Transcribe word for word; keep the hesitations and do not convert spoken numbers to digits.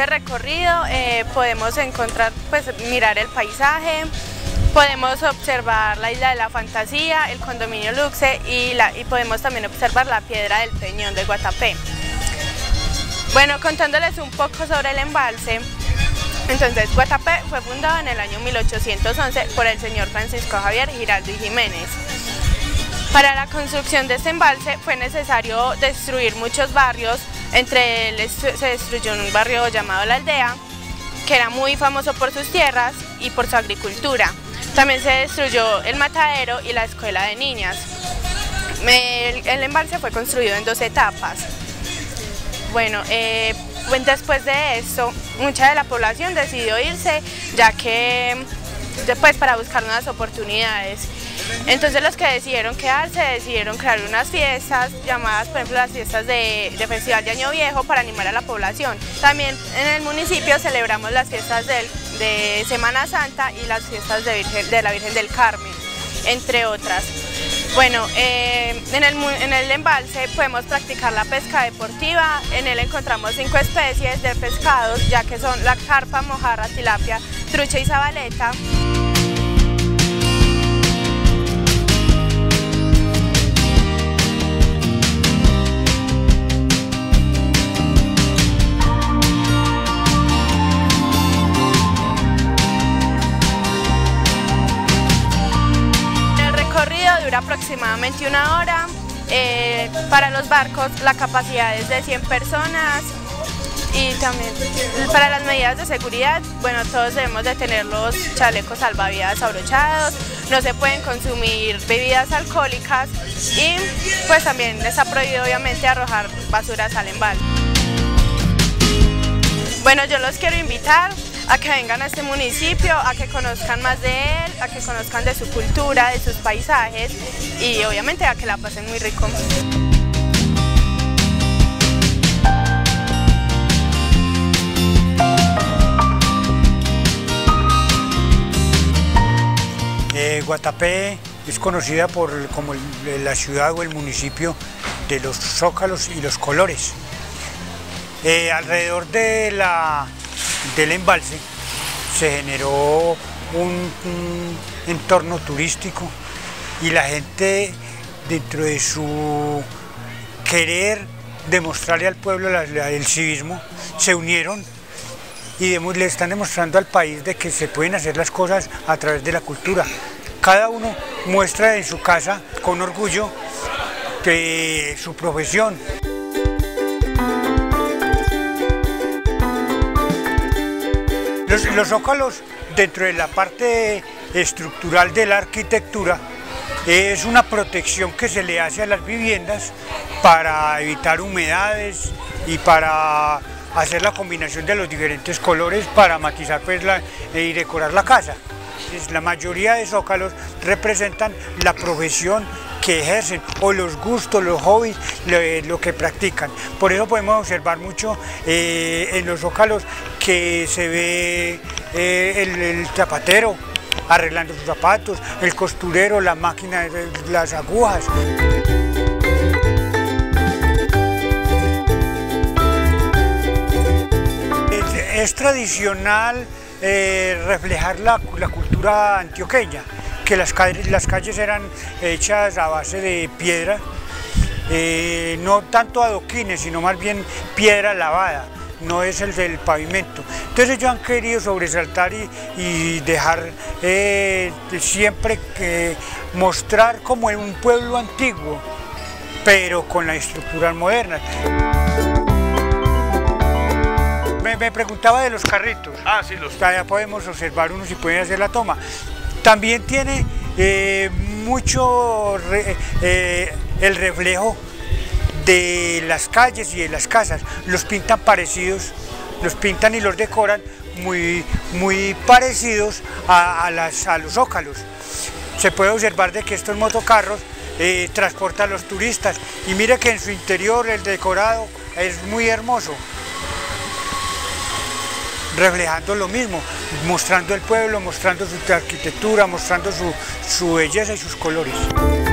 ese recorrido eh, podemos encontrar, pues mirar el paisaje, podemos observar la Isla de la Fantasía, el condominio Luxe y, la, y podemos también observar la Piedra del Peñón de Guatapé. Bueno, contándoles un poco sobre el embalse, entonces Guatapé fue fundado en el año mil ochocientos once por el señor Francisco Javier Giraldo y Jiménez. Para la construcción de este embalse fue necesario destruir muchos barrios, entre ellos se destruyó un barrio llamado La Aldea, que era muy famoso por sus tierras y por su agricultura. También se destruyó el matadero y la escuela de niñas. El, el embalse fue construido en dos etapas. Bueno, eh, después de esto, mucha de la población decidió irse, ya que después para buscar nuevas oportunidades. Entonces los que decidieron quedarse decidieron crear unas fiestas llamadas, por ejemplo, las fiestas de, de Festival de Año Viejo para animar a la población. También en el municipio celebramos las fiestas del, de Semana Santa y las fiestas de, Virgen, de la Virgen del Carmen, entre otras. Bueno, eh, en, el, en el embalse podemos practicar la pesca deportiva. En él encontramos cinco especies de pescados, ya que son la carpa, mojarra, tilapia, trucha y sabaleta. Dura aproximadamente una hora. Eh, para los barcos la capacidad es de cien personas y también para las medidas de seguridad, bueno, todos debemos de tener los chalecos salvavidas abrochados, no se pueden consumir bebidas alcohólicas y pues también está prohibido obviamente arrojar basuras al embalse. Bueno, yo los quiero invitar a que vengan a este municipio, a que conozcan más de él, a que conozcan de su cultura, de sus paisajes y obviamente a que la pasen muy rico. Eh, Guatapé es conocida por, como el, la ciudad o el municipio de los zócalos y los colores. Eh, alrededor de la del embalse se generó un, un entorno turístico y la gente, dentro de su querer demostrarle al pueblo la, la, el civismo, se unieron y de, le están demostrando al país de que se pueden hacer las cosas a través de la cultura. Cada uno muestra en su casa con orgullo de su profesión. Los, los zócalos, dentro de la parte estructural de la arquitectura, es una protección que se le hace a las viviendas para evitar humedades y para hacer la combinación de los diferentes colores para matizar pues, la, y decorar la casa. La mayoría de zócalos representan la profesión que ejercen o los gustos, los hobbies, lo, lo que practican. Por eso podemos observar mucho eh, en los zócalos que se ve eh, el, el zapatero arreglando sus zapatos, el costurero, la máquina, las agujas. Es, es tradicional eh, reflejar la, la cultura antioqueña, que las calles, las calles eran hechas a base de piedra, eh, no tanto adoquines, sino más bien piedra lavada, no es el del pavimento. Entonces ellos han querido sobresaltar y, y dejar eh, siempre que mostrar como en un pueblo antiguo, pero con las estructuras modernas. Me, me preguntaba de los carritos. Ah, sí, los. Ya podemos observar uno si pueden hacer la toma. También tiene eh, mucho re, eh, el reflejo de las calles y de las casas. Los pintan parecidos, los pintan y los decoran muy, muy parecidos a, a, las, a los zócalos. Se puede observar de que estos motocarros eh, transportan a los turistas y mire que en su interior el decorado es muy hermoso, reflejando lo mismo, mostrando el pueblo, mostrando su arquitectura, mostrando su, su belleza y sus colores.